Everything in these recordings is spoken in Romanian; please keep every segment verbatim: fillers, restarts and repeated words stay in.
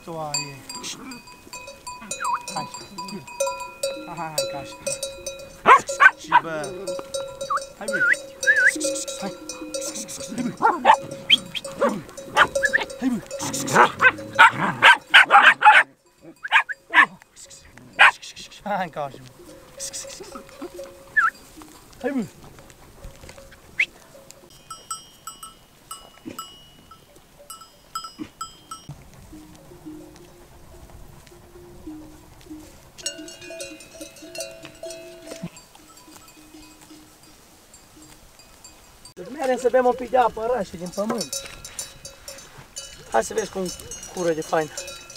mișto e. Hai, hai, hai, hai, ca așa. Și bă, hai bă, hai, hai bă, hai ca așa. Hai bă. Merem să bem un pic de apă rășă din pământ. Hai să vezi cum cură de fain.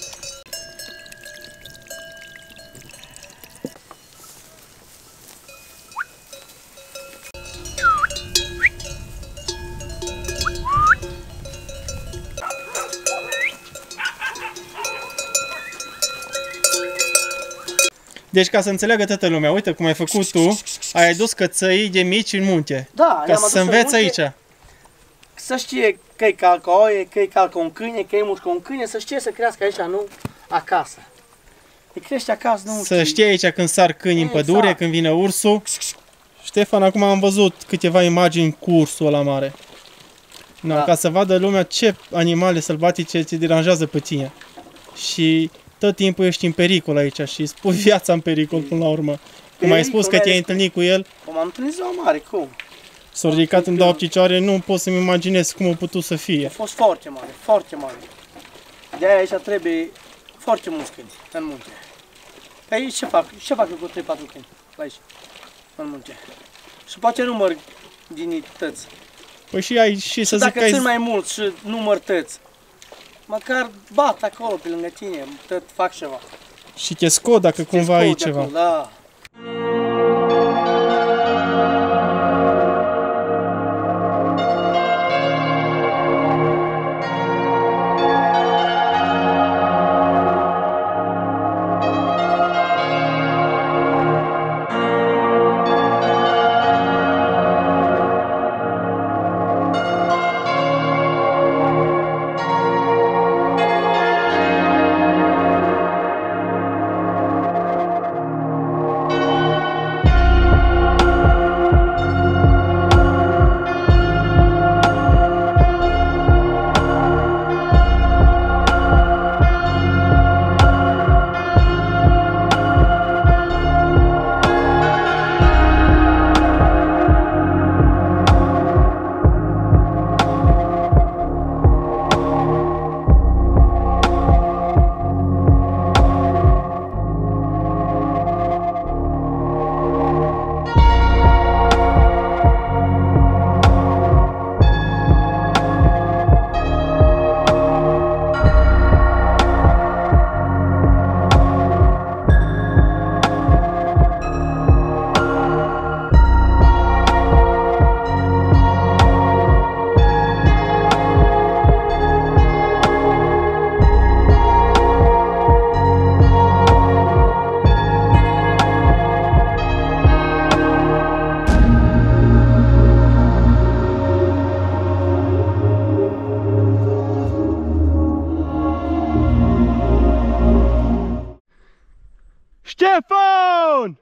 Deci ca să înțeleagă toată lumea, uite cum ai făcut tu, ai adus cățăii de mici în munte. Da, ca să înveți aici. Să știe că-i calcă o oie, că-i calcă un câine, că-i mușcă un câine, să știe să crească aici, nu acasă. Îi crește acasă, nu Să știe aici când sar câini în pădure, exact. Când vine ursul. Ștefan, acum am văzut câteva imagini cu ursul ăla mare. Na, da. Ca să vadă lumea ce animale sălbatice te deranjează pe tine. Și tot timpul ești în pericol aici și îți pui viața în pericol până la urmă. Cum ai spus că te-ai întâlnit cu el. Cum am întâlnit ziua mare, cum? S-a ridicat în două picioare, nu pot să-mi imaginez cum a putut să fie. A fost foarte mare, foarte mare. De-aia aici trebuie foarte mulți câini în munte. Păi ce fac? Ce fac eu cu trei patru câini aici, în munte? Și poate număr dinități. Păi și ai și să zic că dacă țin mai mult și număr tăți, măcar bat acolo pe lângă tine, tot fac ceva. Și te scot dacă cumva ai ceva. Acolo, da. Ștefan!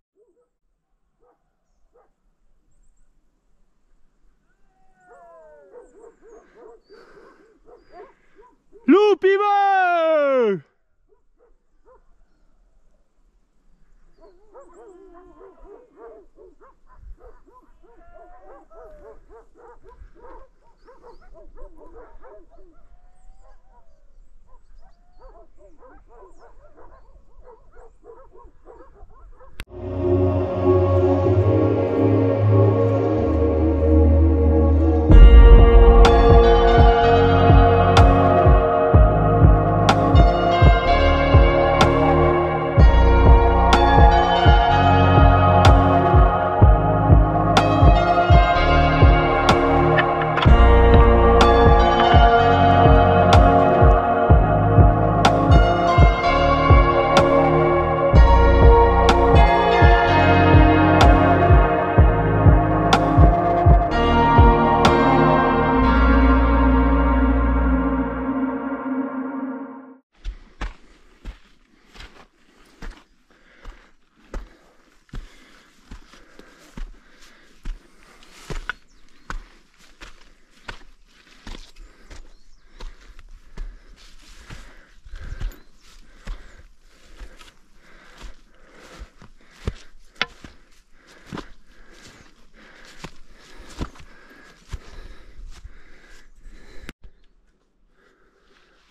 Lupi, mă!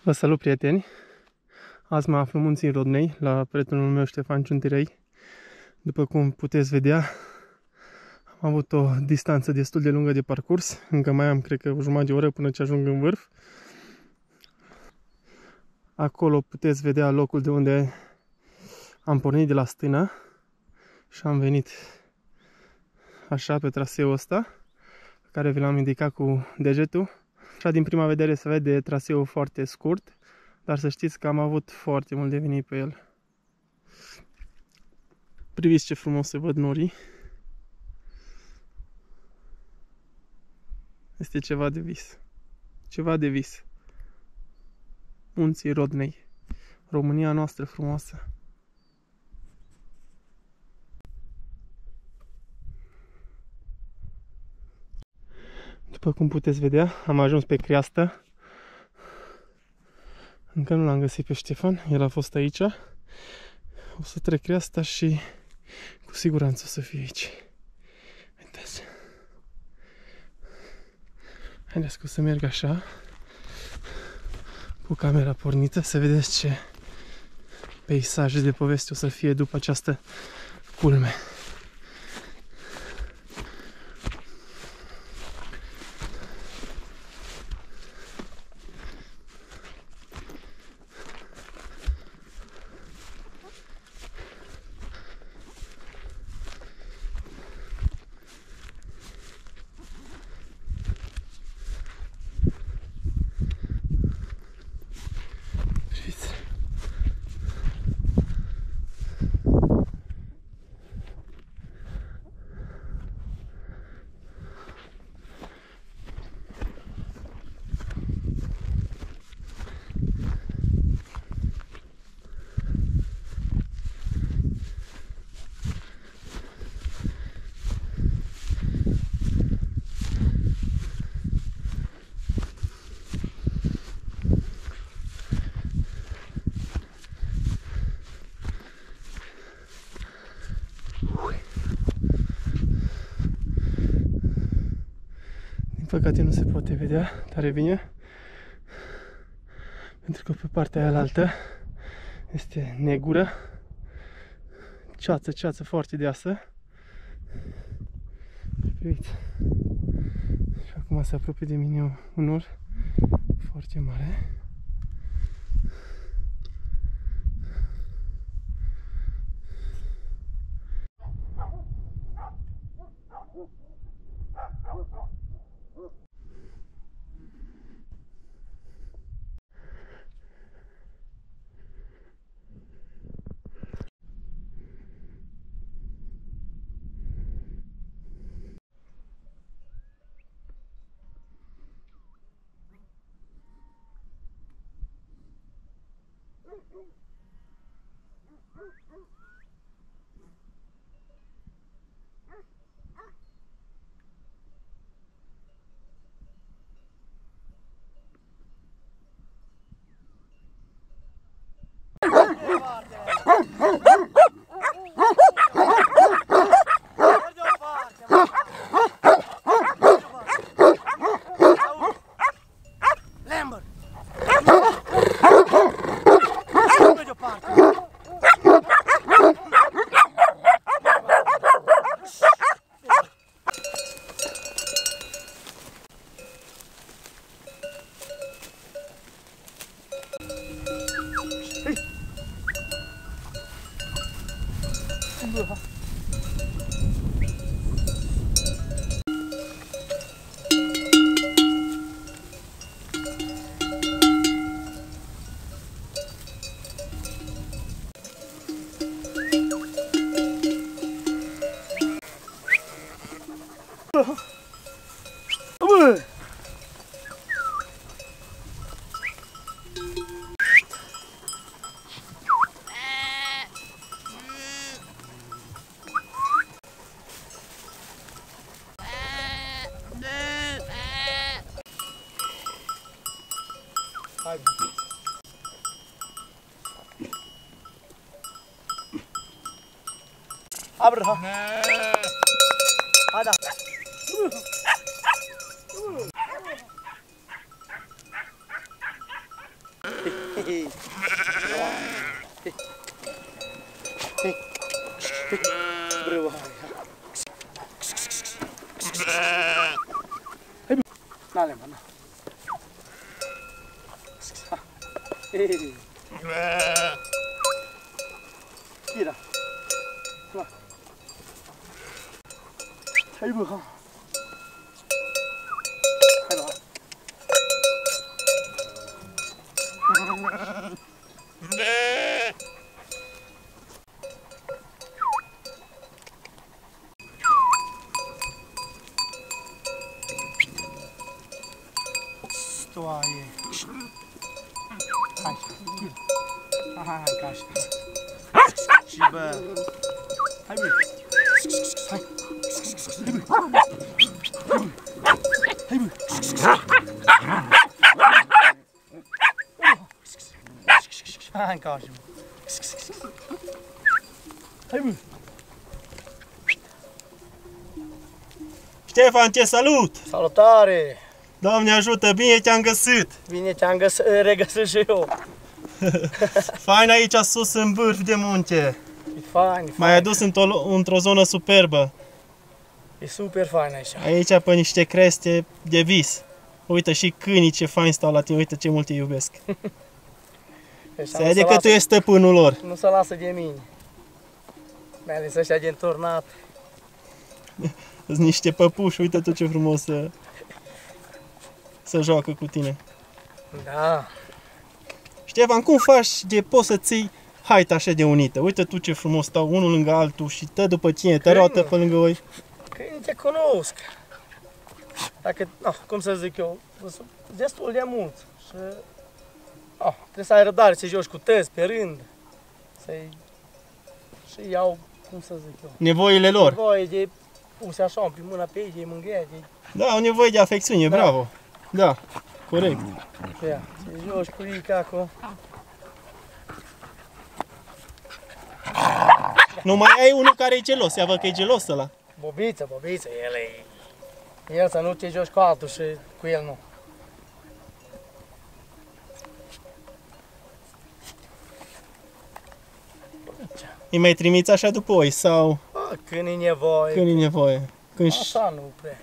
Vă salut, prieteni! Azi mă aflu în Munții Rodnei, la prietenul meu Ștefan Ciuntirei. După cum puteți vedea, am avut o distanță destul de lungă de parcurs. Încă mai am, cred că, o jumătate de oră până ce ajung în vârf. Acolo puteți vedea locul de unde am pornit de la stână și am venit așa pe traseul ăsta, pe care vi l-am indicat cu degetul. Așa din prima vedere se vede traseul foarte scurt, dar să știți că am avut foarte mult de venit pe el. Priviți ce frumos se văd norii. Este ceva de vis. Ceva de vis. Munții Rodnei. România noastră frumoasă. După cum puteți vedea, am ajuns pe creastă. Încă nu l-am găsit pe Ștefan, el a fost aici. O să trec creasta și cu siguranță o să fie aici. Uitați. Haideți că o să merg așa, cu camera pornită, să vedeți ce peisaje de poveste o să fie după această culme. Din păcate nu se poate vedea tare bine, pentru că pe partea aia altă este negură, ceață, ceață foarte deasă. Uite. Și acum se apropie de mine un nor foarte mare. Hai. Abraham. Hadi. Hei. Hei. Hei. Brău, hai. Hai, bă. N-ale, mă, na. Hei. Ira. Hai. Hai, bă, ha. Hai, bă. Stoaie. Hai. Hai, hai, ca așa. Și bă. Hai, bă. Hai. Hai, bă. Hai, ca așa. Hai, bă. Ștefan, te salut! Salutare! Doamne ajută, bine te-am găsit! Bine te-am regăsit și eu. Fain aici sus în vârf de munte. E fain, e fain. M-ai adus într-o, într-o zonă superbă. E super fain aici. Aici pe niște creste de vis. Uite și câinii ce fain stau la tine, uite ce mult te iubesc. Se vede că tu ești stăpânul lor. Nu se lasă de mine. Mai ales ăștia de înturnat. Sunt niște păpuși, uite tu ce frumos să, să joacă cu tine. Da. Ștefan, cum faci de poți să ții haita așa de unită? Uite tu ce frumos stau unul lângă altul și tă după tine, te roată pe lângă voi. Câinii te cunosc. Dacă, no, cum să zic eu, sunt destul de mulți. Și oh, trebuie să ai răbdare să joci cu tăți pe rând. Să-i și iau, cum să zic eu, Nevoile lor. nevoie de puse așa, pe mâna pe ei, de mângâie, de... Da, au nevoie de afecțiune, Da. bravo. Da, corect. Ia, să joci cu ei ca cu... Nu mai ai unul care e gelos, ia văd că e gelos ăla. Bobiță, bobiță, el e... El să nu te joci cu altul și cu el nu. Îi mai trimiți așa după oi sau A, când e nevoie. când e nevoie? Când și- Așa nu prea.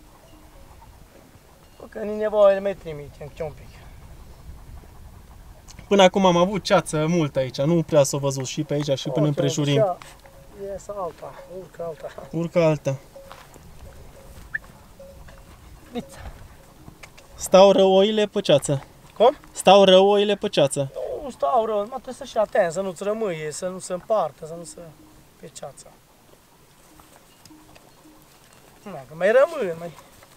Bă, când e nevoie, le mai trimitem câte un pic. Până acum am avut ceață mult aici, nu prea s-o văzut și pe aici și până împrejurim. Ies alta, urcă alta. Urcă alta. Biță. Stau rău oile pe ceață. Cum? Stau rău oile pe ceață. Nu stau rău, mă trebuie să fii atent, să nu-ți rămâie, să nu se împartă, să nu se... pe ceața. Nu, că mai rămâne, mai...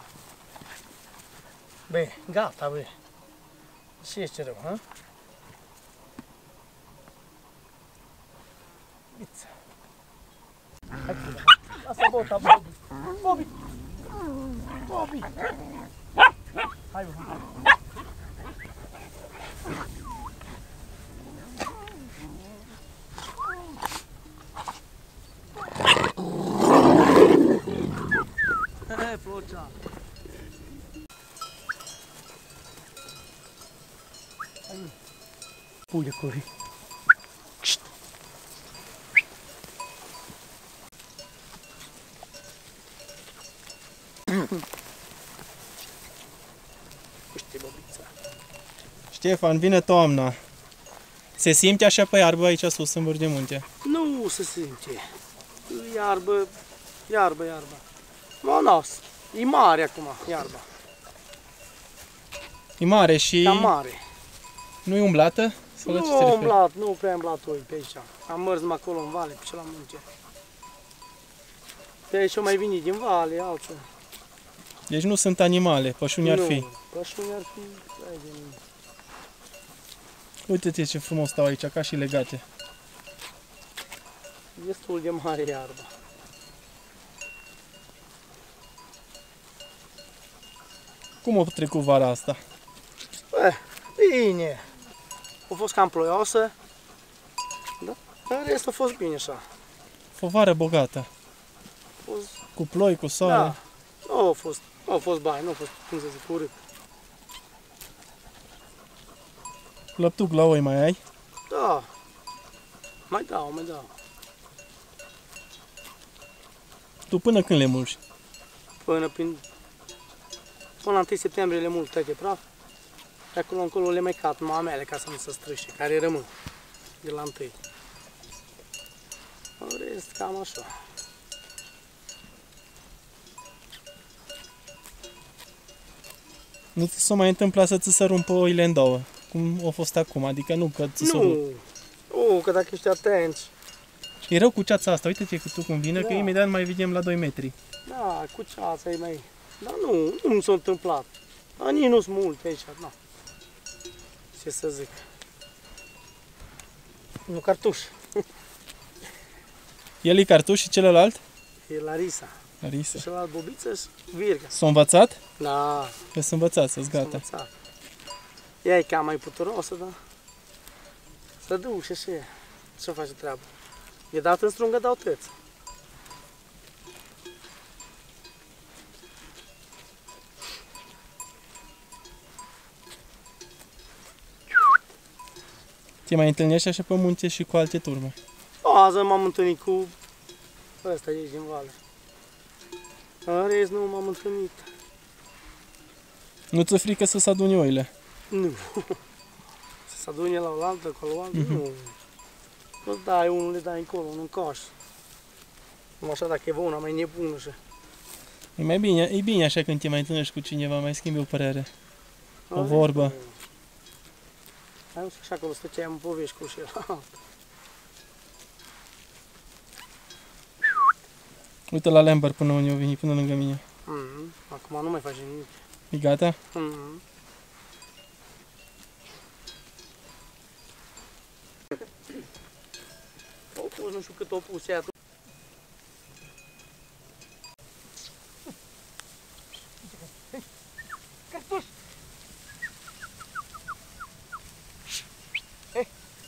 Bă, gata, bă. Și ești rău, hă? Biță. Hai, pune. Lasă bota, Bobby. Bobby. Bobby. Hai, bă. Hai, Florcea. Hai, bă. Pune curi. Uite, bobița. Ștefan, vine toamna. Se simte așa pe iarbă aici sus în vârf de munte? Nu se simte. Iarbă, iarbă, iarbă. Mă, nu, e mare acum, iarba. E mare și Cam mare. nu e umblată? Sau la ce Nu se am referă? umblat, nu prea am umblat oi pe aici. Am mers numai acolo în vale, pe la munte. Pe aici mai vine din vale, alții. Deci nu sunt animale, pășuni ar fi. Nu, pășuni ar fi, ai de mine. Uite-te ce frumos stau aici, ca și legate. Destul de mare iarba. Cum a trecut vara asta? Eh, bine. A fost cam ploioasă. Da? În rest a fost bine așa. O vară bogată. A fost, Cu ploi, cu soare. da. Nu a fost, nu a fost bani, nu a fost, cum să zic, urât. Lăptuc la oi mai ai? Da. Mai dau, mai dau. Tu până când le mulși? Până prin... Până la întâi septembrie le mult tăie praf. De acolo încolo le mai cat mamele ca să nu se strâșe, care rămân de la întâi. În rest, cam așa. Nu ți s-o mai întâmpla să ți se rumpă oile în două, cum a fost acum, adică nu că ți s-o rup. Nu, nu, că dacă ești atenți. E rău cu ceața asta, uite-te că tu cum vine, Da. că imediat mai vedem la doi metri. Da, cu ceața e mai... Dar nu, nu mi s-a întâmplat. Dar nici nu sunt multe aici, na. Ce să zic. Nu cartuș, El e cartuș și celălalt? e Larisa. Larisa. Și celălalt Bobiță și Virga. S-a învățat? Da, Că s-a învățat, să-ți s-a gata. învățat. Ea e cam mai puturoasă, da? Să duc și așa. Ce face treaba? E dat în strungă, dau tăți. Te mai întâlnești așa pe munte și cu alte turme. Azi m-am întâlnit cu ăsta aici din vale. În rest nu m-am întâlnit. Nu ți-e frică să se adune oile? Nu. Să se adune la o altă, cu o altă, nu. Nu dai unul, le dai încolo, nu încoși. Nu așa dacă e una mai nebună și... E mai bine, e bine așa când te mai întâlnești cu cineva, mai schimbi o părere. O vorbă. Hai să așa acolo stăceam în povești cu el. Uite la Lambert până unde a venit, până lângă mine. Mm, acum nu mai face nimic. E gata? Mm. O pus, nu știu cât o pus ea. Cartuș! Hei!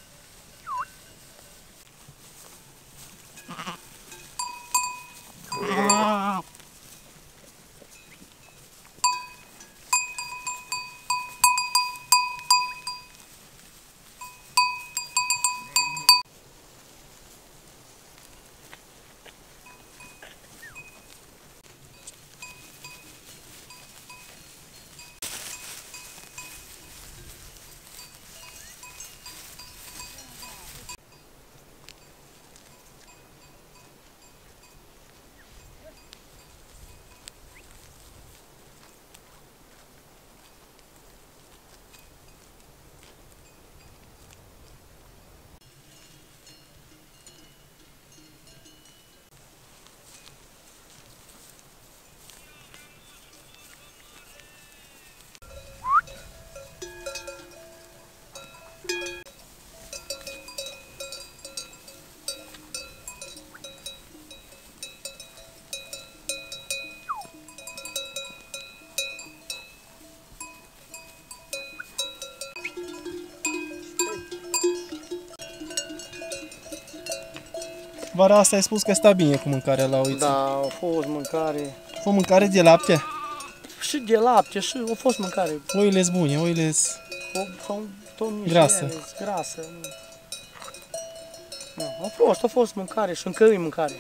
Vara asta ai spus că sta bine cu mâncarea la oiță. Da, a fost mâncare. Fă mâncare de lapte. Și de lapte, și a fost mâncare. Oile sunt bune, oile sunt... Grasă. Grasă. Grasă. Nu. Nu, a fost, a fost mâncare și încă e mâncare.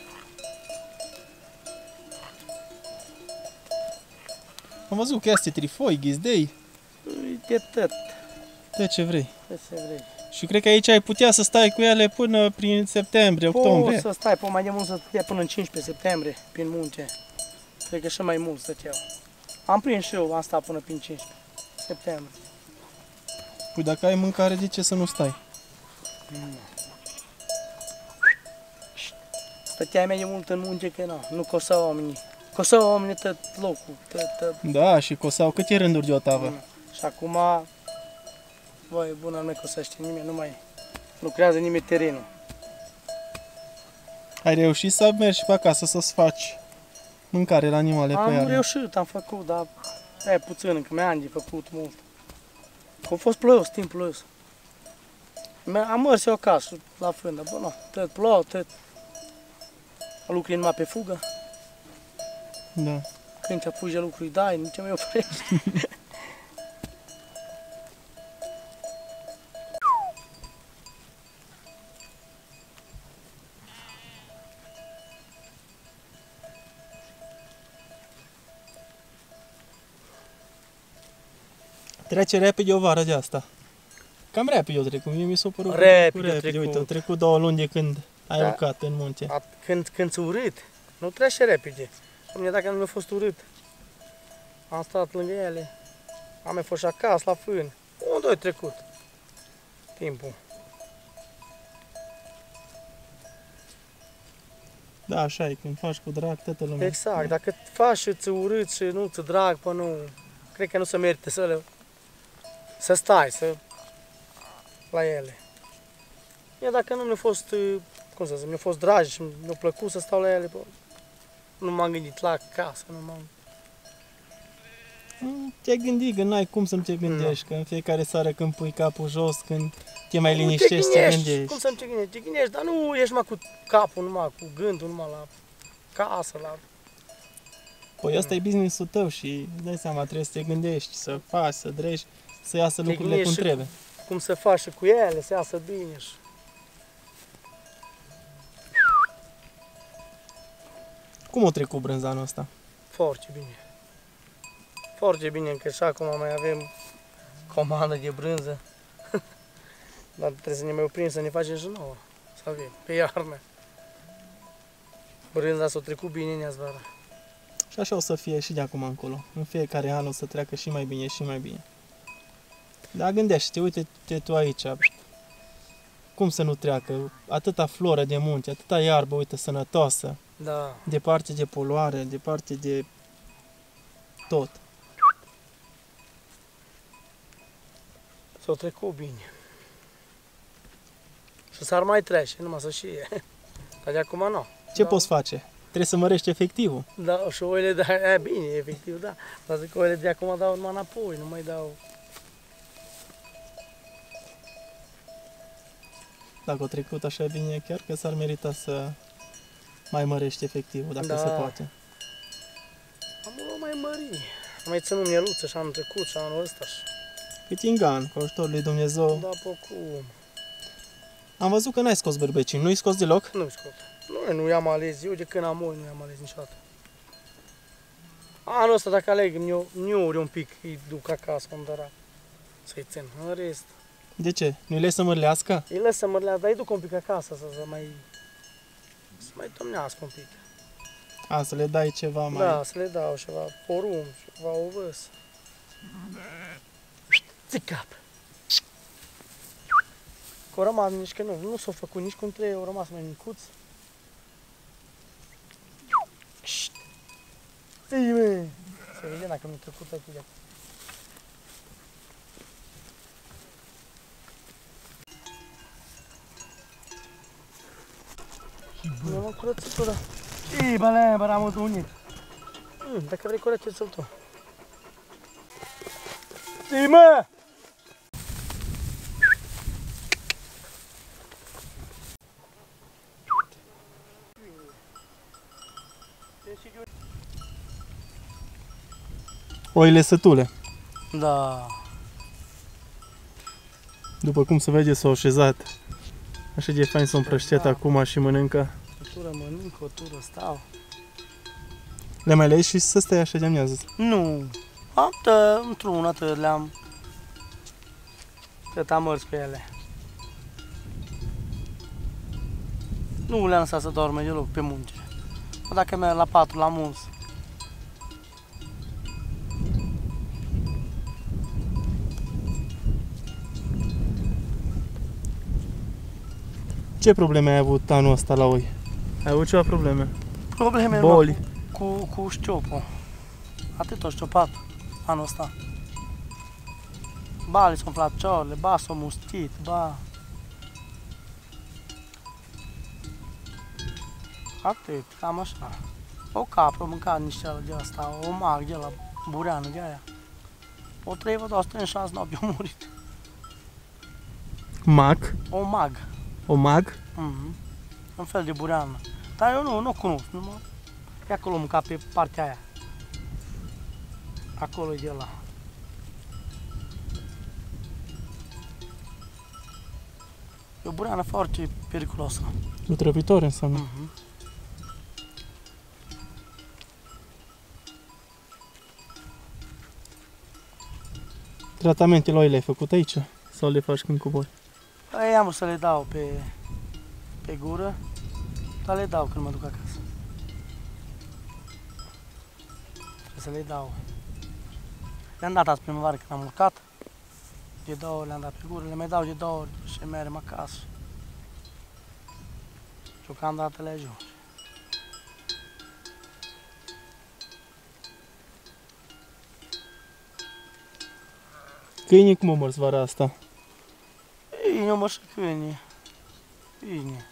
Am văzut că este trifoi, ghizdei, E de tot, de ce vrei. ce se vrei. Și cred că aici ai putea să stai cu ele până prin septembrie, octombrie. Poți să stai, pe mai de mult să stai până în cincisprezece septembrie, prin munte. Cred că și mai mult stăteau. Am prins și eu, am stat până prin cincisprezece septembrie. Păi dacă ai mâncare, de ce să nu stai? Stăteai mai de mult în munte că na, nu cosau oamenii. Cosau oamenii tot locul, tot, tot. Da, și cosau câte rânduri de o tavă? Mm. Și acum, băi, bună, nu mai cosește nimeni, nu mai lucrează nimeni terenul. Ai reușit să mergi pe acasă să-ți faci mâncare la animale pe Am iarnă? reușit, am făcut, dar e puțin, încă mi-am de făcut mult. Că a fost plouă, timp plouos. Am mers eu acasă, la fândă, bă, nu, tot plouă, tot. Lucrui numai pe fugă. Da. Când te apuci de lucruri, dai, nu te mai oprești. Trece repede o vară de asta. Cam repede o trecut, mie mi s-a părut că Repede repede. o trecut. Uite, au trecut două luni de când ai Da. urcat în munte. A, când, când ți urât, nu trece repede. Mie dacă nu mi-a fost urât, am stat lângă ele, am mai fost și acasă la fân. Un, doi trecut. Timpul. Da, așa e, când faci cu drag, toată lumea. Exact, dacă faci și ți urât și nu ți drag, pă nu, cred că nu se merită să le, să stai, să, la ele. Mie dacă nu mi-a fost, cum să zic, mi-a fost drag și mi-a plăcut să stau la ele, pă, nu m-am gândit la casă, nu m-am... Mm, Te-ai gândit că n-ai cum să nu te gândești, că în fiecare seară când pui capul jos, când te mai Nu te liniștești, te gândești, gândești. cum să nu te gândești? Te gândești, dar nu ești numai cu capul, numai cu gândul, numai la casă, la... Păi ăsta e business-ul tău și îți dai seama, trebuie să te gândești, să faci, să drești, să iasă Te lucrurile cum gândești și trebuie. cum să faci și cu ele, să iasă bine și... Cum a trecut brânzanul ăsta? Foarte bine. Foarte bine, că și acum mai avem comandă de brânză. Dar trebuie să ne mai oprim să ne facem și nouă. Să avem, pe iarnă. Brânza s-a trecut bine în vara. Și așa o să fie și de acum încolo. În fiecare an o să treacă și mai bine și mai bine. Dar gândește, uite-te tu aici. Cum să nu treacă? Atâta floră de munte, atâta iarbă, uite, sănătoasă. Da. Departe de poluare, departe de tot. S-a trecut bine. Și s-ar mai trece, numai să știe. Dar de acum nu. Ce Da. poți face? Trebuie să mărești efectivul. Da, și oile, da, e bine, efectiv, da. Dar zic că oile de acum dau numai înapoi, nu mai dau... Dacă a trecut așa bine, chiar că s-ar merita să mai mărești efectivul, dacă Da. se poate. Am o mai mări. Am mai ținut mieluță și anul trecut și anul ăsta și... Cât ingan, cu ajutorul lui Dumnezeu. Da, pe cum? Am văzut că n-ai scos berbecii, nu-i scos deloc? Nu scot. Nu, nu i-am ales. Eu de când am oi nu i-am ales niciodată. Anul ăsta dacă aleg, mi-o un pic, îi duc acasă, unde era. Să-i țin. În rest, De ce? Nu-i lei să mărlească? îi lăs să mărlească, dar îi duc un pic acasă să, să mai... Să mai domnească un pic. A, să le dai ceva mai... Da, să le dau ceva porumb, ceva ovăs. Țic cap! Că au rămas nici că nu, nu s-au făcut nici cum trebuie, au rămas mai micuți. Ții, mă! Se vede dacă mi-a trecut aici de Nu mă curățitura. Ii, băle, bă, am unit. Mm, dacă vrei curățiți-l tu. Ții, mă! Oile sătule. Da. După cum se vede, s-au așezat. Așa de fain s-au împrăștiat Da. acum și mănâncă. O tură mănânc, o tură stau. Le mai lei și să stai așa de amiază. Nu. Am tă, într-una atât le-am. Cât am mers pe ele. Nu le-am lăsat să dorme deloc pe munte. Dacă merg la patru, la muns. Ce probleme ai avut anul ăsta la oi? Ai avut ceva probleme? Probleme Boli. Cu, cu șciopul. Atât o șciopat anul ăsta. Ba le s-au umflat picioarele, ba s-au mustit, ba... Atât, cam așa. O capră mâncat niște de asta, o mag de la bureană de aia. O trei vă dau în șase noapte, au murit. Mag? O mag. O mag? Mhm. Un fel de bureană. Dar eu nu, nu cunosc, nu mă... E acolo mânca pe partea aia. Acolo e de la. E o bureană foarte periculoasă. Zutrăvitor înseamnă. Mhm. Tratamentele oile le-ai făcut aici? Sau le faci când cobori? Păi am vrut să le dau pe, pe gură, dar le dau când mă duc acasă. Trebuie să le dau. Le-am dat azi primăvară când am urcat. De două ori le-am dat pe gură, le mai dau de două ori și mergem acasă. Deocamdată le ajunge. Câinii cum o mărți vara asta? Bine, mă, și câini. Bine.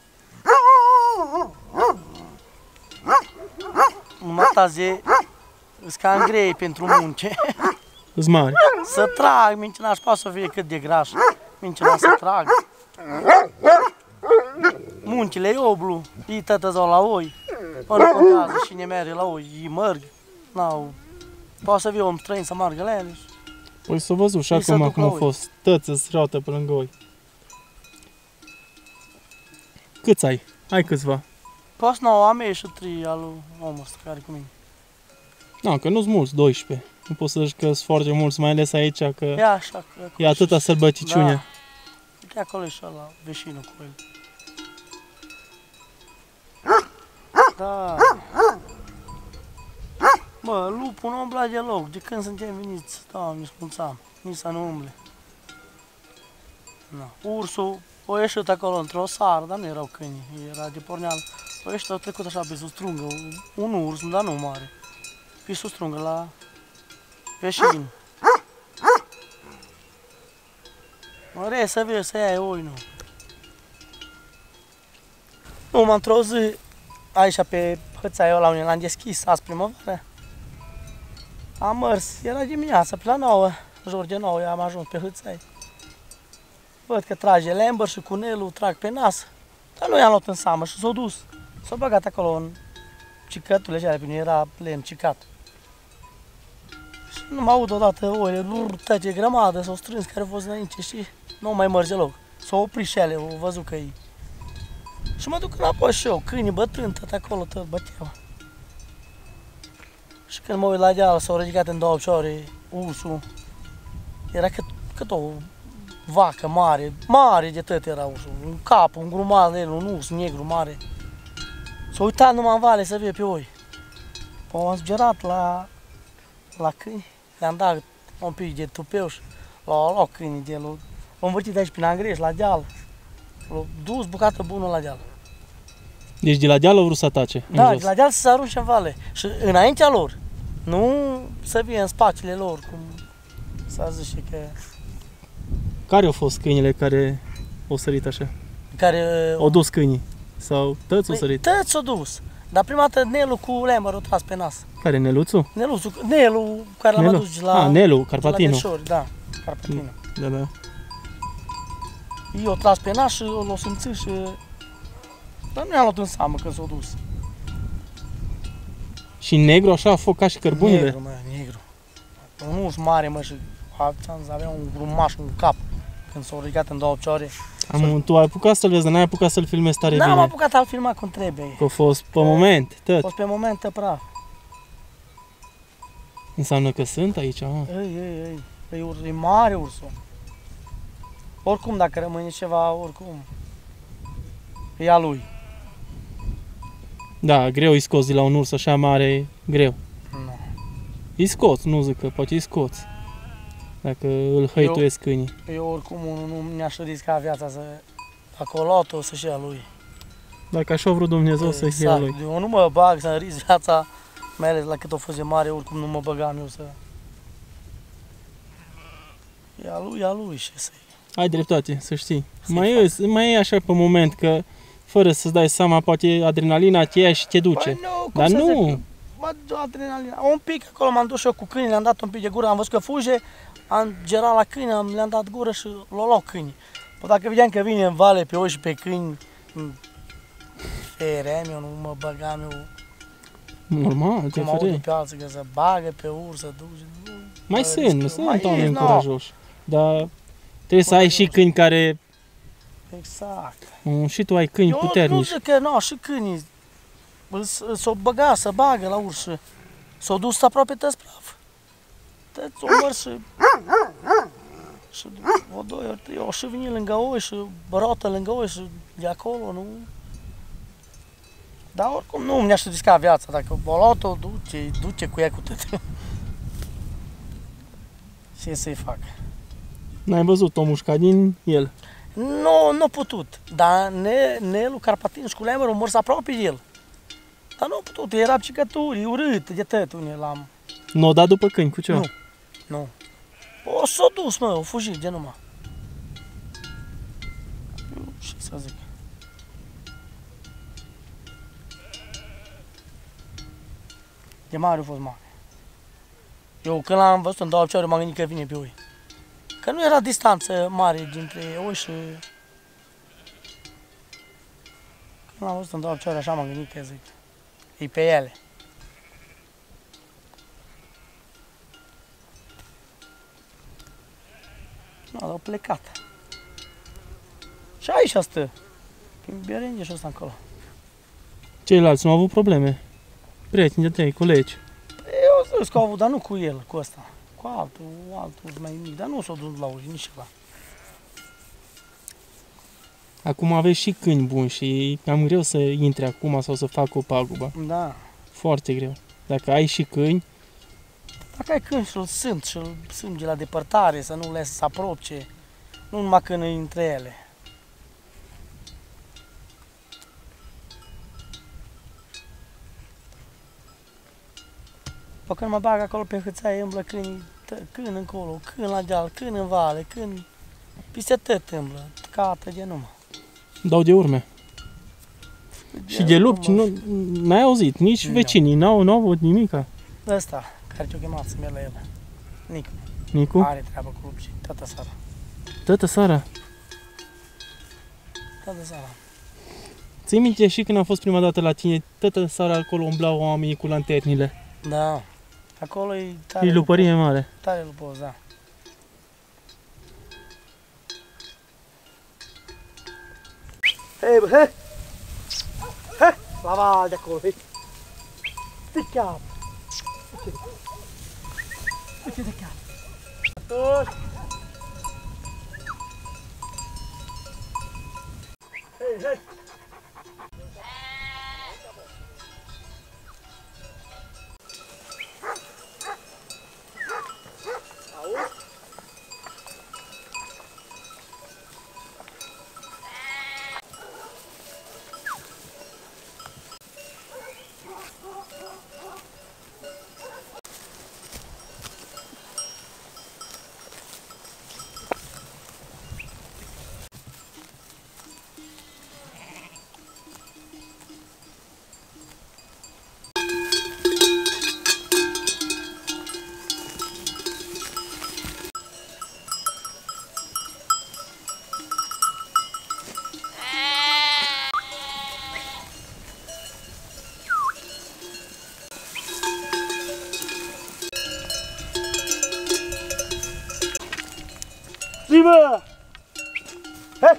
Numai taze îs cam grei pentru munce. Îs mari. Să trag, mincina și poate să fie cât de graș. Mincina să trag. Muncile e oblu, ei tătăzau la oi. Până contează cine merge la oi, ei merg. N-au. Poate să fie om străin să meargă la ele. Păi s-o văzut și Ei se acum duc cum la a oi. fost. Tăți îți roată pe lângă oi. Câți ai? Ai câțiva. Poți nouă am ei și trei al lui omul ăsta care e cu mine. Nu, că nu-s mulți, doisprezece. Nu poți să zici că sunt foarte mulți, mai ales aici, că E așa. Că e atâta sălbăticiune. Da. Uite acolo e și ăla, vecinul cu el. Da. Bă, lupul nu umbla deloc. De când suntem veniți, Doamne, spunțam. Nici să nu umble. Da. Ursul o ieșit acolo într-o sară, dar nu erau câini, era de porneală. O ieșit, au trecut așa pe sus strungă, un urs, dar nu mare. Pe sus strungă la veșin. Mă re, să vezi, să iei oi, nu. Nu, m-am într-o zi, aici pe hățaia ăla unde l-am deschis, azi primăvară. Am mers, era dimineața, pe la nouă, jur de nouă, am ajuns pe hățaia. Văd că trage lember și cunelul, trag pe nas, dar nu i-am luat în seamă și s-a dus. S-a băgat acolo în cicăturile alea, pentru că era plen cicat. Și nu mă aud odată oile, tăce grămadă, s-au strâns care au fost înainte și nu mai mers deloc. S-au oprit și ele, au văzut că e. Și mă duc înapoi și eu, câinii bătrâni, tot acolo, tot băteau. Și când mă uit la deal, s-au ridicat în două picioare ursul. Era cât, cât o vacă mare, mare de tot era ursul, un cap, un grumaz de el, un urs negru mare. S-a uitat numai în vale să vie pe oi. M-am zgerat la, la câini, le-am dat un pic de tupeu și l-au luat câinii de el. L-au învârtit aici prin Angreș, la deal. L-au dus bucată bună la deal. Deci de la deal au vrut să atace. Da, în jos. de la deal să se arunce în vale. Și înaintea lor, nu să vie în spațiile lor, cum s-a zice că... Care au fost câinile care au sărit așa? Care... Au dus câinii? Sau tăți au Păi, sărit? tăți s-o dus. Dar prima dată Nelu cu Lemăr o tras pe nas. Care, Neluțu? Nelu, Nelu care l-am Nelu? adus de la... Ah, Nelu, de la Carpatinu. Deșori, da, Carpatinu. Da, da. Ei o tras pe nas și l-o simțit și... Dar nu i-am luat în seamă când s-o dus. Și negru așa a fost ca și cărbunile? Negru, mă, negru. Un urs mare, mă, și avea un grumaș, un cap. Când s-a ridicat în două picioare. Am, tu ai apucat să-l vezi, dar n-ai apucat să-l filmezi tare N-am bine. apucat al filma cum trebuie. Că a fost pe moment, A tot. fost pe moment praf. Înseamnă că sunt aici, mă. Ei, ei, ei. E, urs, e mare ursul. Oricum, dacă rămâne ceva, oricum. E a lui. Da, greu îi scoți de la un urs așa mare, greu. Nu. Îi scoți, nu zic că poate îi scoți. Dacă îl hăituiesc câinii. Eu oricum unul nu mi-aș risca viața să... Acolo o să-și ia lui. Dacă așa a vrut Dumnezeu să fie a lui. Eu nu mă bag să-mi risc viața, mai ales la cât o fost de mare, oricum nu mă băgam eu să... E a lui, e a lui și să-i... Ai dreptate, să știi. Să-i Mai e, mai e așa pe moment că, fără să-ți dai seama, poate adrenalina te ia și te duce. Păi nu, cum Dar să nu. zic, mă, adrenalina. Un pic acolo m-am dus și eu cu câinii, le-am dat un pic de gură, am văzut că fuge, am gerat la câini, am- le-am dat gură și l-au luat câinii. Păi dacă vedeam că vine în vale pe oi și pe câini, m- feream eu, nu mă băgam eu, Normal, te cum aud fereai. pe alții că se bagă pe urs, să duce. nu, Mai mă sunt, riscă. nu sunt Mai oameni e, nu. curajoși. Dar trebuie să ai și Curajoși. câini care... Exact. Mm, Și tu ai câini Eu nu puternici. zic că nu, și câinii s- s-o băga, să bagă la urs și s-o dus aproape tăți praf. Tăți o măr și Și o doi ori, trei ori și veni lângă oi și rotă lângă oi și de acolo, nu? Dar oricum nu mi-aș risca viața, dacă o luat-o, duce, duce cu ea cu tot. Ce să-i fac? N-ai văzut o mușcat din el? Nu, nu a putut, dar ne, Nelu Carpatin și cu Lemmer au mers aproape de el. Dar nu a putut, era picături, e urât de tot unde l-am. Nu o dat după câini, cu ce? Nu, nu. O s-a dus, mă, o fugit de numai. Ce să zic? De mare a fost mare. Eu când l-am văzut în două picioare m-am gândit că vine pe oi. Că nu era distanță mare dintre oi și... Când l-am văzut în două picioare așa m-am gândit că zic, e pe ele. Nu, dar au plecat. Și aici stă. Prin Berenghe și ăsta încolo. Ceilalți nu au avut probleme? Prieteni de tăi, colegi? Eu zic că au avut, dar nu cu el, cu ăsta. Cu altul, altul mai mic, dar nu s-au dus la uși, nici ceva. Acum aveți și câini buni și e cam greu să intre acum sau să facă o pagubă. Da. Foarte greu. Dacă ai și câini, Dacă ai câini și-l sunt și-l sânge la depărtare, să nu le să se apropie, nu numai când e între ele. Păi când mă bag acolo pe hâțaie, îmblă câini, câini încolo, câini la deal, câini în vale, câini... Piste tot îmblă, cată de numai. dau de urme. Și de lupi, nu, n-ai auzit, nici Nu. vecinii n-au, n-au avut nimica. Ăsta, care te-a chemat să merg la el. Nicu. Nicu? Are treabă cu lupii, toată seara. Tătă Sara, Toată seara. ții minte și când am fost prima dată la tine, tătă Sara acolo umblau oamenii cu lanternile. Da. Acolo e tare E lupărie lupos, mare. tare lupos, da. Hei, bă, hei! Hei! La val de acolo, hei! Uite chiar! Uite! Uite de chiar! Atunci! Hei, hei! Auzi? Zi, bă! Hei!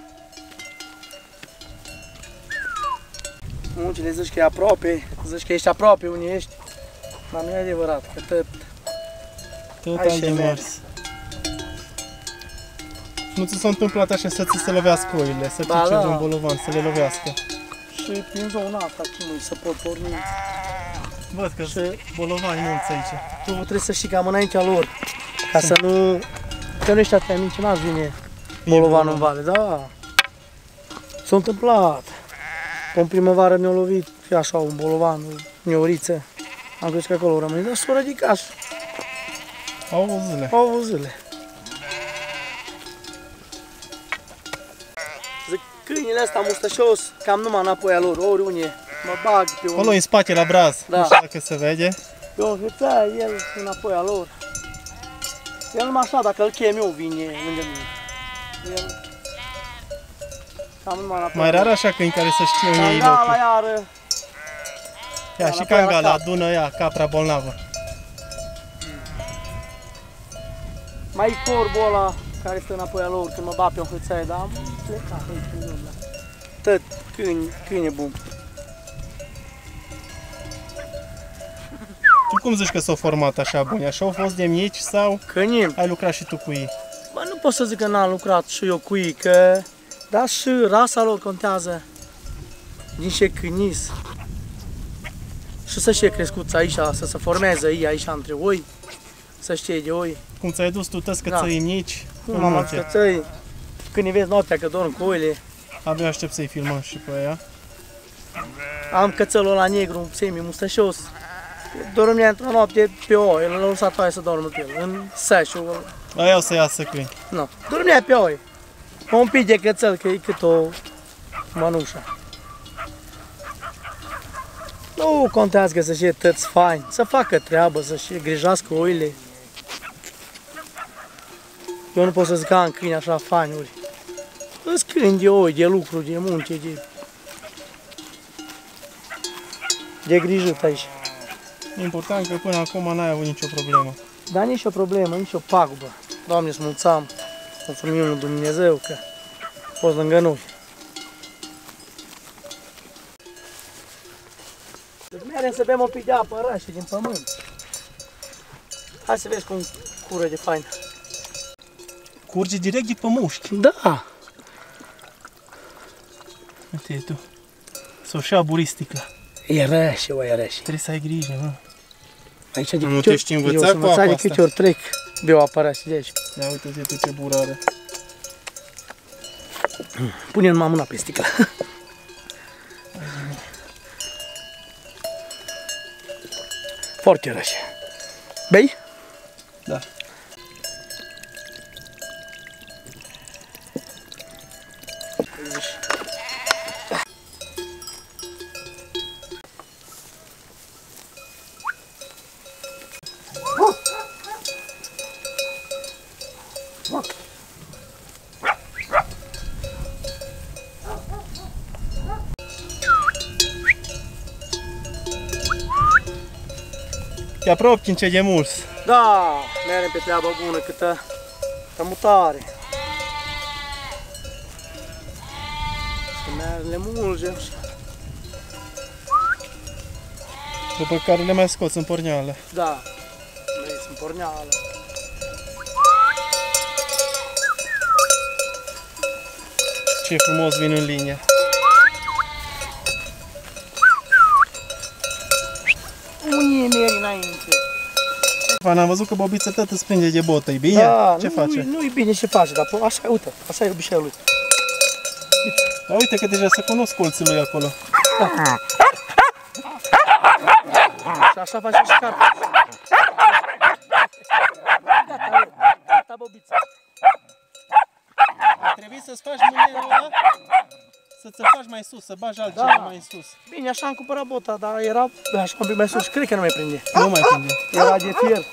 Muncile zici că e aproape, zici că ești aproape unde ești, dar nu e adevărat, că tot... Tot Hai ai de și mers. Nu ți s-a întâmplat așa să ți se lovească oile, să Ba, pice da. vreun bolovan, să le lovească. Și prin zona asta, cum e, să pot porni. Văd că Și bolovani mulți aici. tu trebuie să știi că am înaintea lor, ca să nu... Că nu ești atâtea mici, n-ați vine bolovanul în vale, da. S-a întâmplat. În primăvară mi-a lovit, fie așa, un bolovan, o neoriță. Am crezut că acolo rămâne, dar s-a ridicat și Au avut zile. au avut zile. Zic, câinile ăsta mustășos, cam numai înapoi a lor, oriunde, mă bag pe un... Acolo în spate la braz, Da. nu știu dacă se vede. Pe o hâțaie, el înapoi a lor. El numai așa, dacă îl chem eu, vine lângă mine. El... Cam numai înapoi Mai a rar lor. așa câini care să știe unde e Cangala locul. iară. Ia și înapoi la cangala, cap. adună ea, capra bolnavă. Mai e corbul ăla care stă înapoi a lor când mă bat pe o hâțaie, dar am plecat aici în jur, da. Tot câini, câine bun. Tu cum zici că s-au format așa buni? Așa au fost de mici sau Câini, ai lucrat și tu cu ei? bă, nu pot să zic că n-am lucrat și eu cu ei, că... Dar și rasa lor contează. Din ce cânis. Și să știe crescuți aici, să se formeze ei aici între oi. Să știe de oi. Cum ți-ai dus tu tăți cățăii da. mici? Cum am adus cățăi. Când îi vezi noaptea că dorm cu oile. Abia aștept să-i filmăm și pe aia. Am cățelul ăla negru, semi-mustășos. Dormea într-o noapte pe oi, l-a lăsat aia să dormă pe el, în seșul ăla. Aia o să iasă câini. Nu, dormea pe oi. Un pic de cățel, că e cât o mănușă. Nu contează că să fie tăți faini, să facă treabă, să-și grijească oile. Eu nu pot să zic că am câini așa faini, ori. Îți câini de oi, de lucru, de munce, de... de grijit aici. Important că până acum n-ai avut nicio problemă. Dar nici o problemă, nici o pagubă. Doamne, îți mulțam, mulțumim lui Dumnezeu că a fost lângă noi. Merem să bem un pic de apă rece din pământ. Hai să vezi cum cură de fain. Curge direct de pe mușchi. Da. Uite tu. S-o și aburi sticla. E rece, o, e rece. Trebuie să ai grijă, mă. Aici de nu te știi învăța cu apa de câte ori trec, beau apă rece de aici. Ia uite-te tu ce burare. Pune numai mâna pe sticlă. Foarte rece. Bei? Da. Te apropii în ce de mulți. Da, merem pe treabă bună, câtă, câtă mutare. Să merem, le mulgem. După care le mai scoți în porneală. Da, le ies în porneală. Ce frumos vin în linie. Unii meri înainte. Am văzut că Bobiță tot îți prinde de botă, e bine? Da, ce nu, face? Nu e bine ce face, dar așa, uite, așa e obiceiul lui. Dar uite că deja se cunosc colții lui acolo. Da. Și așa face și carpa. Gata, gata, Bobiță. Trebuie să-ți faci mânerul ăla, să-ți faci mai sus, să bagi altceva da. mai sus. Bine, așa am cumpărat bota, dar era așa un pic mai sus, cred că nu mai prinde. Nu mai prinde. Era de fier.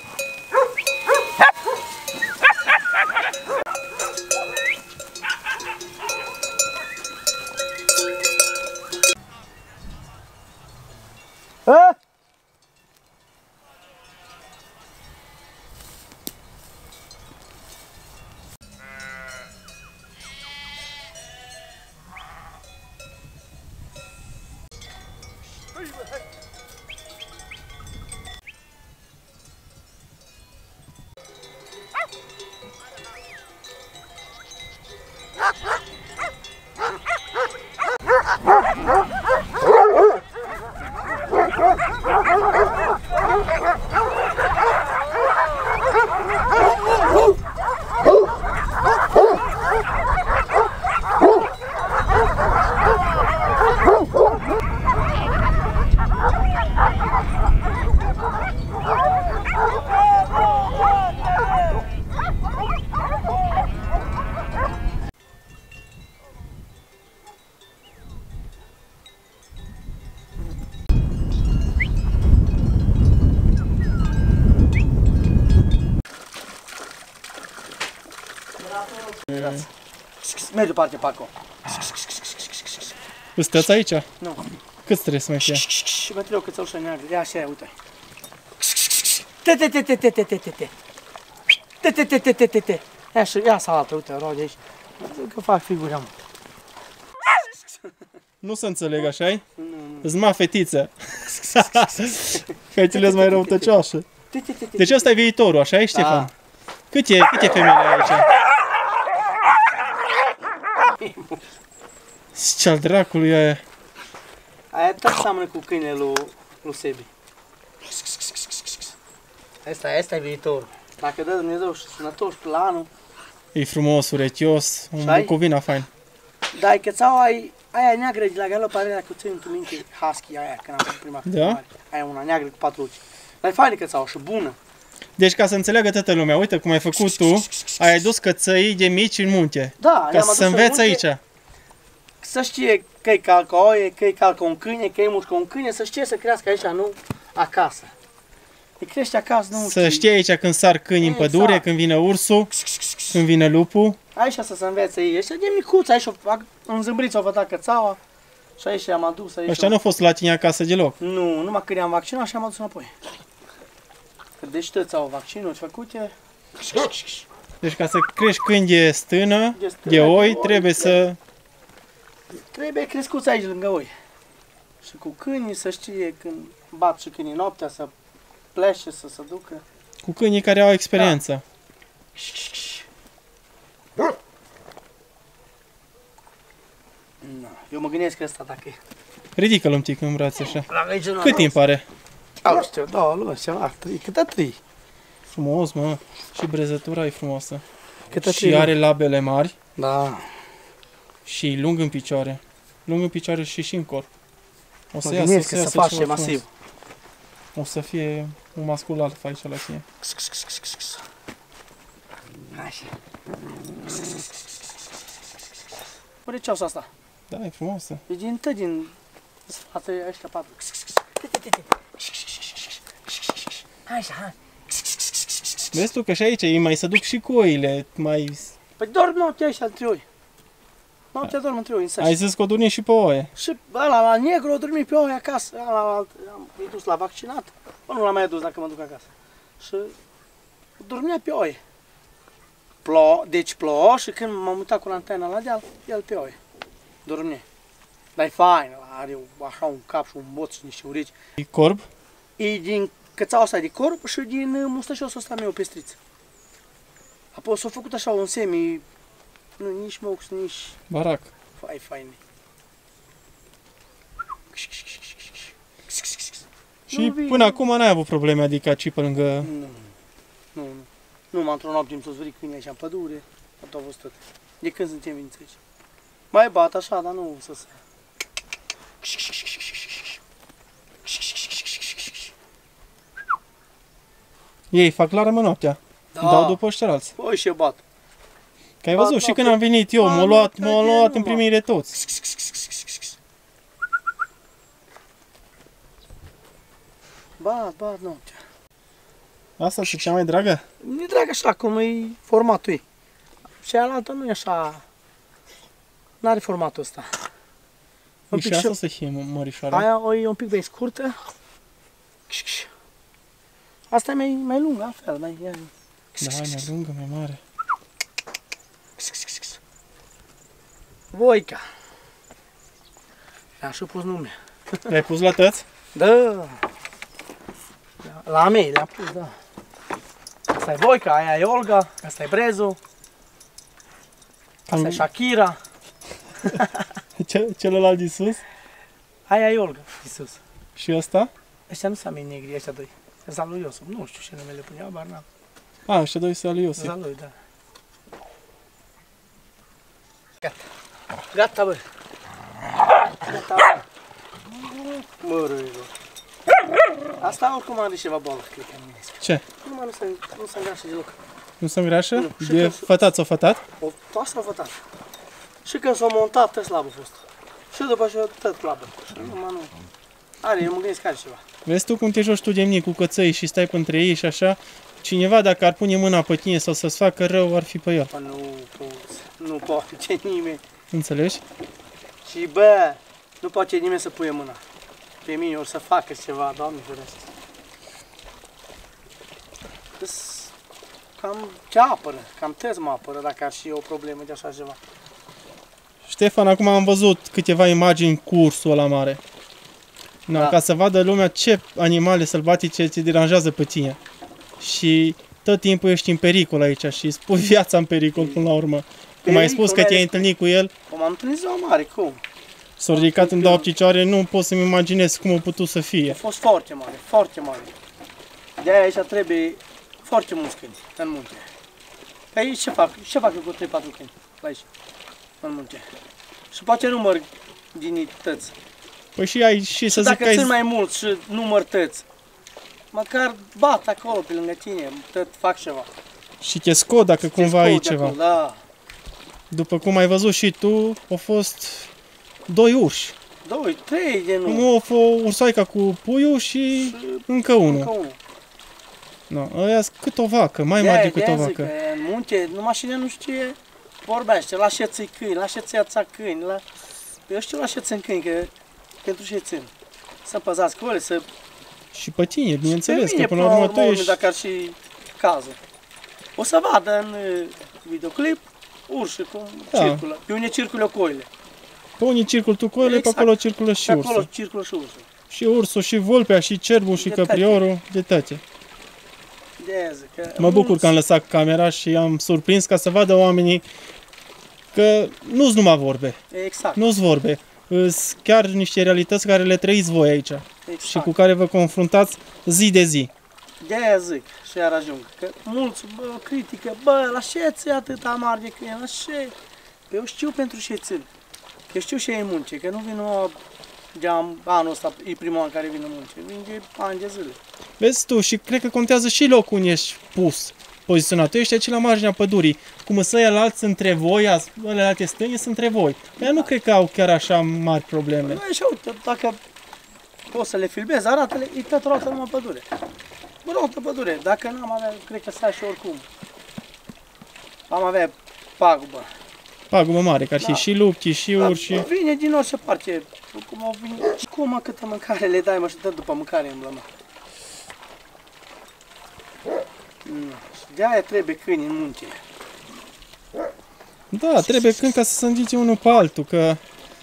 Ha? Mergi departe pe acolo. Îți aici? Nu. Cât trebuie să mai fie? Și mă trebuie cățelușă neagră. Ia așa, uite. Te te te te te te te te te. Te te te te te te te. Ia și ia să altă, uite, roade aici. Că fac figuri am. Nu se înțeleg, așa-i? Îți ma fetiță. Fetele-s mai răutăcioasă. Deci ăsta e viitorul, așa-i, Ștefan? Câte, câte femele ai aici? Ce al dracului aia? Aia tot seamănă cu câinele lui, lui Sebi. Asta, asta e viitorul. Dacă dă Dumnezeu și sănătos la anul. E frumos, urechios, un Șai? bucovina fain. Dar cățaua ai, aia neagră de la galop, are dacă ții tu minte husky aia, când am fost prima Da? mare. Aia una neagră cu patru ochi. Dar e faină cățaua și bună. Deci ca să înțeleagă toată lumea, uite cum ai făcut tu, ai adus cățăii de mici în munte. Da, Ca să înveți aici. Să știe că-i calcă o oie, că-i calcă un câine, că-i mușcă un câine, să știe să crească aici, nu acasă. Îi crește acasă, nu Să știe aici când sar câini în Exact. pădure, când vine ursul, când vine lupul. Aici să se învețe ei. Ăștia de micuți, aici în zâmbriță au făcut cățaua. Și aici i-am adus, aici. Ăștia nu au fost la tine acasă deloc. Nu, numai când i-am vaccinat și am adus înapoi. Că deci toți au vaccinuri făcute. Deci ca să crești câini de stână, De stână, de oi, de oi, trebuie să... Trebuie crescuți aici lângă oi. Și cu câinii să știe când bat și câinii noaptea să plece, să se ducă. Cu câinii care au experiență. No, eu mă gândesc că ăsta dacă e. Ridică-l un pic în brațe așa. La aici nu Cât timp are? Nu știu, două luni, ceva, trei, câte trei. Frumos, mă. Și brezătura e frumoasă. Câte Și are labele mari Da. și lung în picioare. Lung în picioare și și în corp. O Mă să iasă, o gândesc să că se iasă face ceva masiv. frumos. O să fie un mascul alfa aici la tine. Așa. Oare ce-au asta? Da, e frumoasă. E din tot din spate ăștia patru. Așa, hai. Vezi tu că și aici ei mai se duc și cu oile, mai... Păi dorm noaptea ăștia între oi. Noaptea dorm între oi, în Ai săși. zis că o dormi și pe oie. Și ăla la negru o dormi pe oi acasă. Ăla am dus la vaccinat. Bă, nu l-am mai adus dacă mă duc acasă. Și dormea pe oi. Plouă, deci plouă și când m-am mutat cu lantena la deal, el pe oi. Dormea. Dar e fain, are așa un cap și un bot și niște urechi. E corb? E din cățaua asta de corp și din mustăciosul ăsta meu pestriț. Apoi s-a făcut așa un semi, nu, nici mox, nici Barac. fai faine. Și Nu vii. până acum n-ai avut probleme, adică aici pe lângă... Nu, nu, nu. Nu m-am într-o noapte, m-am zvărit câinii aici în pădure, tot au văzut tot. De când suntem veniți aici. Mai bat așa, dar nu să se... Ei fac la rămă noaptea. Da. Dau după ăștialți. Păi și bat. Că ai Bat văzut și noaptea. când am venit eu, Bat m-au luat, noaptea m-au de luat în numai. primire toți. Bat, bat noaptea. Asta e cea mai dragă? Mi-e drag așa cum e formatul ei. Și alaltă nu e așa... N-are formatul ăsta. Un Și pic asta și... să fie mă- mărișoară. Aia o e un pic mai scurtă. Asta e mai, mai lungă, altfel, mai... Da, mai lungă, mai mare. Voica. I-am și pus nume. Le-ai pus la tăți? Da. La mei le-am pus, da. Asta e Voica, aia e Olga, asta e Brezu, asta e Shakira, Ce, celălalt de sus? aia e Olga, Iisus. Și ăsta? Ăștia nu sunt mei negri, ăștia doi. Ăsta lui Iosif, nu știu ce numele punea, bar n-am. A, ăștia doi sunt al lui Iosif. Ăsta lui, da. Gata. Gata, bă. Gata, bă. Mă, răi, bă. Asta oricum are ceva boală, cred că am gândesc. Ce? Numai nu se, nu se îngrașă deloc. Nu se îngrașă? Nu. Și De că- fătat s-o fătat? O, asta a fătat. Și când s-a montat, tot slab a fost. Și după aceea tot slabă. Și numai nu. Are, eu mă gândesc că are ceva. Vezi tu cum te joci tu de mine cu cățăii și stai între ei și așa? Cineva dacă ar pune mâna pe tine sau să-ți facă rău, ar fi pe el. Bă, nu poți. Nu poate nimeni. Înțelegi? Și bă, nu poate nimeni să puie mâna. Pe mine or să facă ceva, Doamne ferește. Îs cam ce apără, cam tăți mă apără dacă ar fi o problemă de așa ceva. Ștefan, acum am văzut câteva imagini cu ursul ăla mare. Na, Da. ca să vadă lumea ce animale sălbatice te deranjează pe tine. Și tot timpul ești în pericol aici și îți pui viața în pericol până la urmă. Cum ai spus că te-ai întâlnit cu el, Cum am întâlnit ziua mare, cum? s-a ridicat în două picioare, nu pot să-mi imaginez cum a putut să fie. A fost foarte mare, foarte mare. De-aia aici trebuie foarte mulți câini în munte. Păi ce fac? Ce fac eu cu trei patru câini la aici, în munte? Și poate număr dinități. Păi și ai și să zic că Dacă țin ai... mai mult și număr tăți, măcar bat acolo pe lângă tine, tot fac ceva. și te scot dacă cumva ai ceva. Acolo, da. După cum ai văzut și tu, au fost doi urși. Doi, trei de nu. Unul a fost ursoaica cu puiul și Și încă unul. încă unul. No, ăia sunt cât o vacă, mai De-aia- mare decât o de-aia zic vacă. că în munte, numai cine nu știe, vorbește, lașeți-i câini, lașeți-i câini, la... Eu știu lașeți în câini, că pentru ce țin. Să păzați cu ele, să... Și pe tine, bineînțeles, Pe mine, că până la urmă tu ești... dacă ar și cazul. O să vadă în uh, videoclip urși cum Da. circulă, pe unde circulă coile. Pe unii circul tu coile, Exact. pe acolo circulă și Și acolo ursul. circulă și ursul. Și ursul, și vulpea, și cerbul, și De toate. căpriorul, de toate. De-aia zic că Mă bucur mulți- că am lăsat camera și am surprins ca să vadă oamenii că nu-s numai vorbe, Exact, nu-s vorbe. Sunt chiar niște realități care le trăiți voi aici exact. și cu care vă confruntați zi de zi. De-aia zic și iar ajung, că mulți bă, critică, bă, la ce ți atâta mare de câine, la ce? Eu știu pentru ce țin, că știu ce e în munce, că nu vin o, de-am, anul ăsta, e primul an care vin în munce, vin de ani de zile. Vezi tu, și cred că contează și locul unde ești pus, poziționat. Tu ești aici la marginea pădurii, cum să ăia alți între voi, ăle alte stângi sunt între voi. Ăia nu cred că au chiar așa mari probleme. Nu e și uite, dacă poți să le filmezi, arată-le, e tot roată numai pădure. Roată pădure, dacă n-am avea, cred că s-a și oricum. Am avea pagubă. Pagubă mare, că ar fi Da. și lupti, și Dar urși. vine din orice parte. Cum au venit. Și cum, mă, câtă mâncare le dai, mă, și dă după mâncare îmblă, mă. Mm. Și de-aia trebuie câini în munte. Da, trebuie când ca să se îndice unul pe altul, că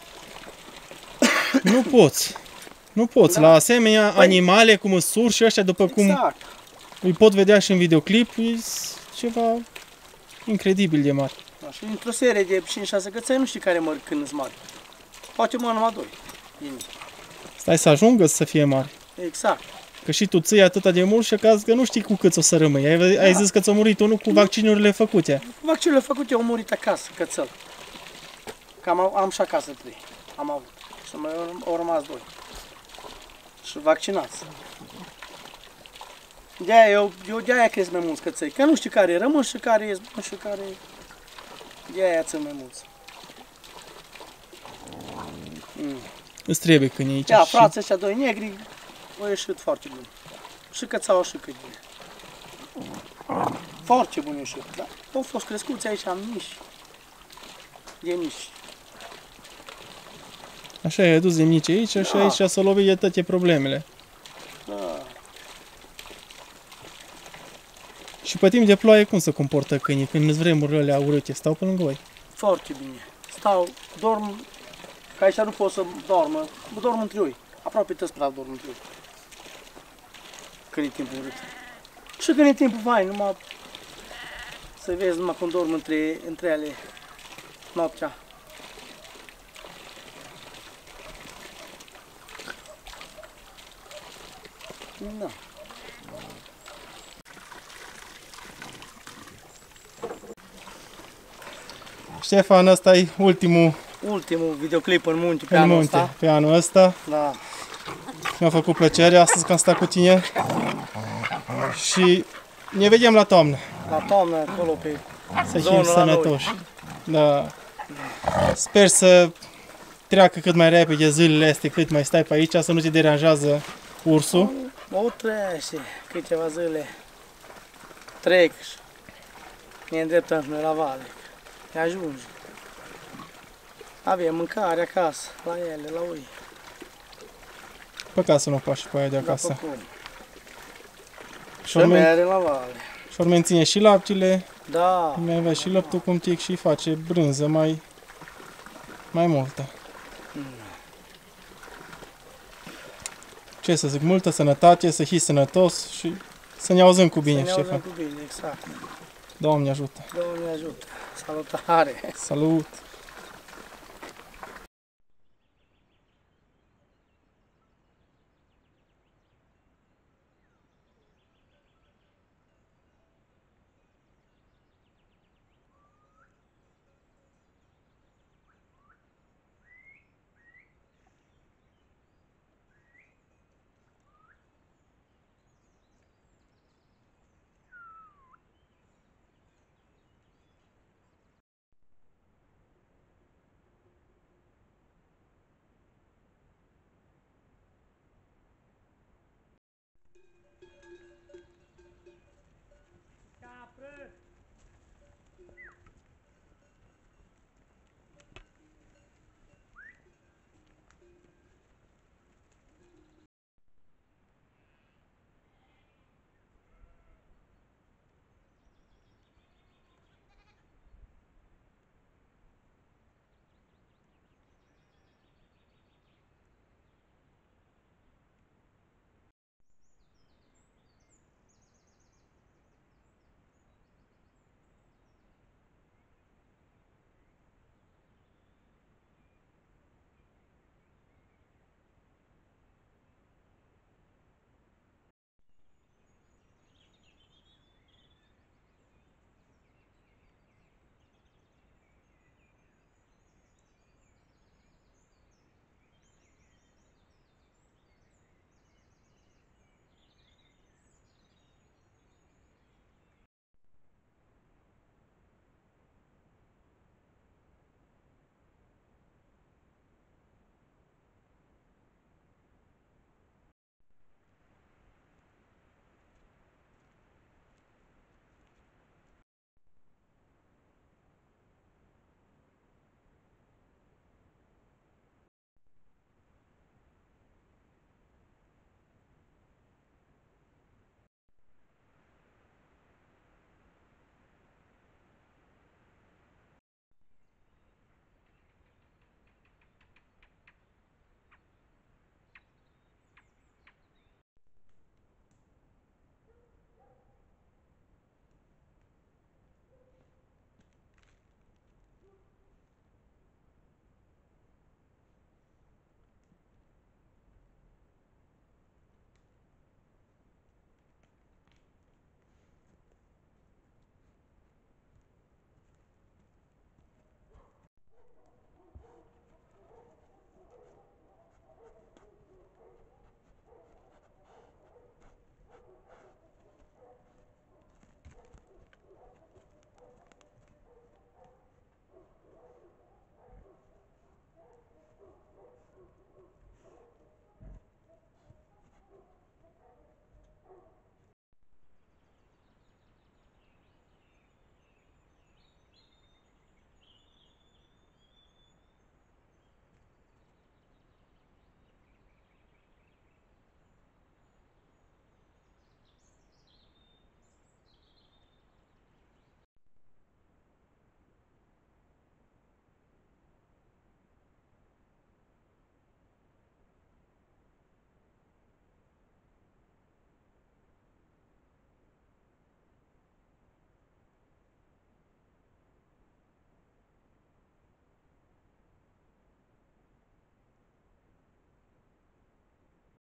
nu poți. Nu poți. Da. La asemenea Păi- animale cum sunt urși ăștia, după cum Exact. îi pot vedea și în videoclip, e ceva incredibil de mare. Da, și într-o serie de cinci șase căței nu știi care mă când sunt mari. Poate mă numai doi. din ei. Stai să ajungă să fie mare. Exact. Că și tu ții atâta de mult și că, că nu știi cu cât o să rămâi. Ai, ai Da. zis că ți-a murit unul cu vaccinurile făcute. Vaccinurile făcute au murit acasă, cățel. Că am, am și acasă trei. Am avut. Și mai au, au rămas doi. Și vaccinați. De-aia eu, eu de-aia cresc mai mulți căței. Că nu știu care rămân și care ies, nu știu care... De-aia țin mai mulți. Mm. Îți trebuie câini aici. Da, și- frații ăștia doi negri au ieșit foarte bun. Și cățau și cât bine. Foarte bun ieșit, da? Au fost crescuți aici în mici. De mici. Așa ai adus de mici aici și Da. aici s-a lovit de toate problemele. Da. Și pe timp de ploaie cum se comportă câinii când îți vremurile alea urâte? Stau pe lângă voi. Foarte bine. Stau, dorm, că aici nu pot să dormă, dorm între ei. Aproape toți prea dorm între ei. Când e timpul urât. Și când e timpul fain, numai să vezi numai când dorm între, între ele noaptea. Da. Ștefan, ăsta e ultimul Ultimul videoclip în munte pe în anul munte ăsta. pe anul ăsta. Da. Mi-a făcut plăcere astăzi că am stat cu tine. Și ne vedem la toamnă. La toamnă, acolo pe Să Zonul fim la noi. sănătoși. Da. Sper să treacă cât mai repede zilele astea, cât mai stai pe aici, să nu te deranjează ursul. o trece câteva zile. Trec și ne îndreptăm și noi la vale. Ne ajunge. Avem mâncare acasă, la ele, la ui. Păcat să nu faci și pe aia de Da, acasă. pe cum. Și Și ori men- mere la vale. și ori menține și laptele, Da, mai avea și laptul cum tic și face brânză mai, mai multă. Ce să zic, multă sănătate, să fii sănătos și Să ne auzim cu bine, Să ne auzim Ștefan. cu bine, exact. Doamne ajută. Doamne ajută. Salutare! Salut!